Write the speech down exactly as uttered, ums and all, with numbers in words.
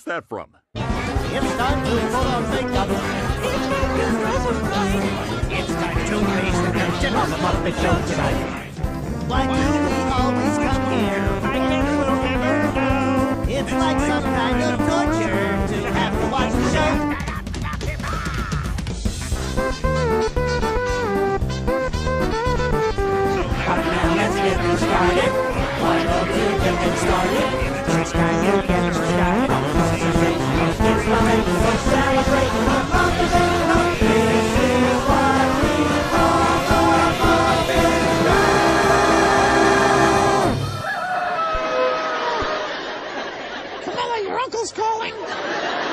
that from? It's time to put on makeup. It's time to raise the curtain on the Muppet Show tonight. Why do we always come here? I guess we'll never know. It's like some kind of torture to have to watch the show. But now let's get this started. Why don't you get it started? It's time to get it started. It's time to celebrate the Muppet Show. This is what we call the Muppet Show. Camilla, your uncle's calling.